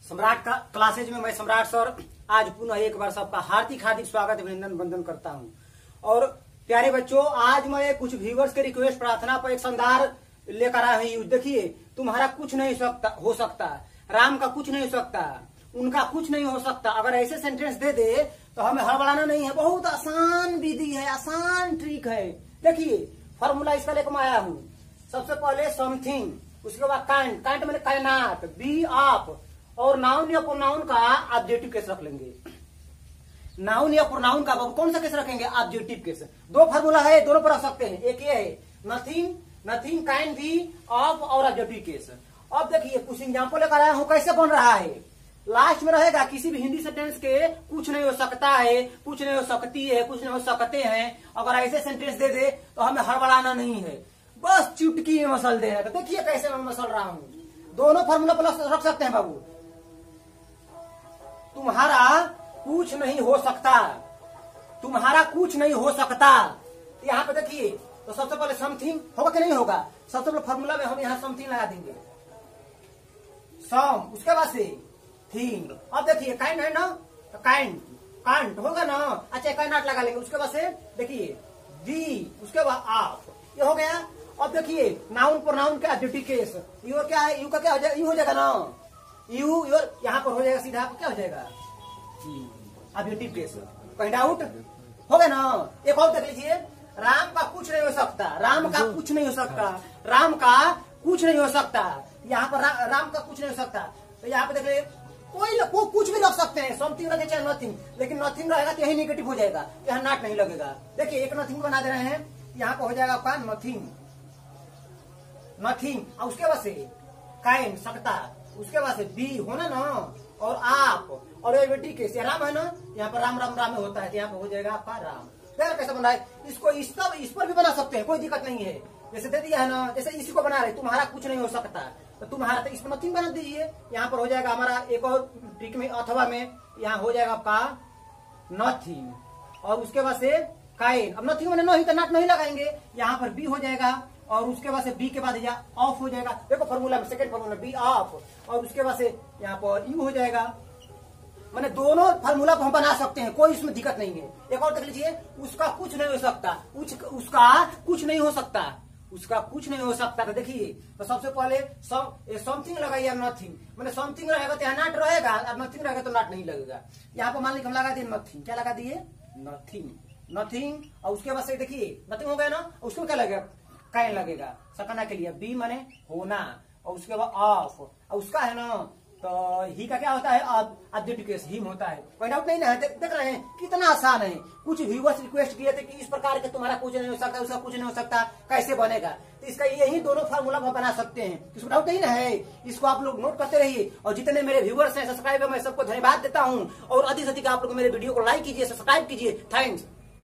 सम्राट का क्लासेज में मैं सम्राट सर आज पुनः एक बार सबका हार्दिक हार्दिक स्वागत अभिनंदन वंदन करता हूं। और प्यारे बच्चों, आज मैं कुछ व्यूवर्स के रिक्वेस्ट प्रार्थना पर एक शानदार लेकर आया हूं। देखिए, तुम्हारा कुछ नहीं हो सकता, राम का कुछ नहीं हो सकता, उनका कुछ नहीं हो सकता। अगर ऐसे सेंटेंस दे दे तो हमें हड़बड़ाना नहीं है। बहुत आसान विधि है, आसान ट्रिक है। देखिए, फॉर्मूला इसका लेकर मैं आया हूँ। सबसे पहले समथिंग, उसके बाद काइंड, काइंड मैंने कायनात, बी ऑफ, और नाउन या प्रोनाउन का ऑब्जेक्टिव केस रख लेंगे। नाउन या प्रोनाउन का कौन सा केस रखेंगे? Objective case. दो फार्मूला है, दोनों पर रख सकते हैं। एक ये है नथिंग, नथिंग काइंड भी, ऑफ और ऑब्जेक्टिव केस। अब देखिए, कुछ एग्जाम्पल लेकर आया हूं कैसे बन रहा है। लास्ट में रहेगा किसी भी हिंदी सेंटेंस के कुछ नहीं हो सकता है, कुछ नहीं हो सकती है, कुछ नहीं हो सकते हैं। अगर ऐसे सेंटेंस दे दे तो हमें हड़बड़ाना नहीं है, बस चुटकी में मसल देना। तो देखिए कैसे मैं मसल रहा हूं। दोनों फार्मूला प्लस रख सकते हैं बाबू। तुम्हारा कुछ नहीं हो सकता, तुम्हारा कुछ नहीं हो सकता। यहाँ पे देखिए, तो सबसे पहले समथिंग होगा कि नहीं होगा? सबसे पहले फार्मूला में हम यहाँ समथिंग लगा देंगे, सम, उसके बाद से थिंग। अब देखिए काइंड है ना, तो काइंड कांट होगा ना। अच्छा, काइंड लगा लेंगे। उसके बाद से देखिए दी, उसके बाद आप, ये हो गया। अब देखिए नाउन प्रोनाउन का ऑब्जेक्टिव केस। यू क्या है? यू का क्या हो जाएगा? यू हो जाएगा ना, यू योर यहाँ पर हो जाएगा सीधा। क्या हो जाएगा? Objective case. कहीं डाउट हो गया ना? एक और देख लीजिए, राम का कुछ नहीं हो सकता, राम का कुछ नहीं हो सकता, राम का कुछ नहीं हो सकता। यहाँ पर राम का कुछ नहीं हो सकता, तो यहाँ पे देख लीजिए कोई कुछ भी रख सकते हैं। समथिंग रखे चाहे नथिंग, लेकिन नथिंग रहेगा तो यही नेगेटिव हो जाएगा, यहाँ नॉट नहीं लगेगा। देखिए एक नथिंग बना दे रहे हैं, यहाँ पे हो जाएगा आपका नथिंग, नथिंग। और उसके बाद से काइंड सकता, उसके बाद से बी होना ना, और आप, और ये बेटी केस राम है ना, यहाँ पर राम राम राम में होता है, तो यहाँ पर हो जाएगा आपका राम। देखो कैसे बना है। इसको इस पर भी बना सकते हैं, कोई दिक्कत नहीं है। जैसे दे दिया है ना, जैसे इसी को बना रहे, तुम्हारा कुछ नहीं हो सकता, तो तुम्हारा, तो इसमें नथिंग बना दीजिए। यहाँ पर हो जाएगा हमारा एक और ट्रिक में, अथवा में यहाँ हो जाएगा आपका नथिंग, और उसके बाद से काइंड। अब नथिंग मैंने नहीं, तो नॉट नहीं लगाएंगे, यहाँ पर बी हो जाएगा, और उसके बाद से बी के बाद ऑफ हो जाएगा। देखो फॉर्मूला में सेकंड फॉर्मूला बी ऑफ, और उसके बाद से यहाँ पर यू हो जाएगा। मैंने दोनों फार्मूला को हम बना सकते हैं, कोई इसमें दिक्कत नहीं है। एक और देख लीजिए, उसका कुछ नहीं हो सकता, उसका कुछ नहीं हो सकता, उसका कुछ नहीं हो सकता। तो देखिए, तो सबसे पहले समथिंग लगाइए, नथिंग। मैंने समथिंग रहेगा तो यहाँ नॉट रहेगा, और नथिंग रहेगा तो नॉट नहीं लगेगा। यहाँ पर मान लीजिए हम लगा दिए नथिंग। क्या लगा दिए? Nothing, nothing. और उसके बाद से देखिए नथिंग हो गया ना, उसको क्या लगेगा? काइंड लगेगा, सकना के लिए। बी माने होना, और उसके बाद ऑफ, और उसका है ना, तो ही का क्या होता है? ऑब्जेक्टिव केस हिम होता है। कोई डाउट नहीं ना है? देख रहे हैं कितना आसान है। कुछ व्यूअर्स रिक्वेस्ट किए थे कि इस प्रकार के तुम्हारा कुछ नहीं हो सकता, उसका कुछ नहीं हो सकता, कैसे बनेगा? तो इसका यही दोनों फार्मूला को बना सकते हैं, इसको डाउट नहीं ना है। इसको आप लोग नोट करते रहिए, और जितने मेरे व्यूअर्स हैं, सब्सक्राइबर, मैं सबको धन्यवाद देता हूँ। और अधिक से अधिक आप लोग मेरे वीडियो को लाइक कीजिए, सब्सक्राइब कीजिए। थैंक्स।